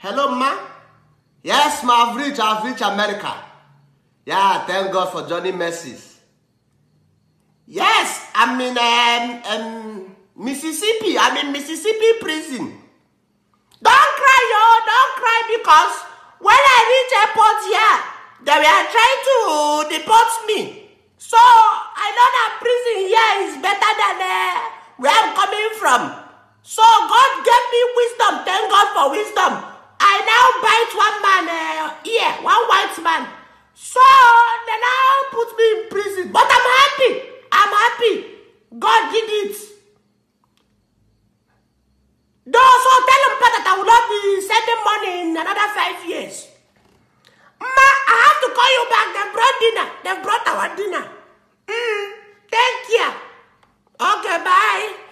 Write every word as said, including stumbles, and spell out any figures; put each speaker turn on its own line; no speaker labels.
Hello, ma. Yes, ma, I've reached, I've reached America. Yeah, thank God for Johnny Mercies. Yes, I'm in um, um, Mississippi. I'm in Mississippi prison. Don't cry, yo, don't cry, because when I reach airport here, they were trying to deport me. So I know that prison here is better than uh, where I'm coming from. So God gave me wisdom. Thank God for wisdom. I now bite one man uh, ear, one white man. So they now put me in prison. But I'm happy. I'm happy. God did it. Though, so tell them that I will not be sending money in another five years. Ma, I have to call you back. They brought dinner. They brought our dinner. Mm, thank you. Okay, bye.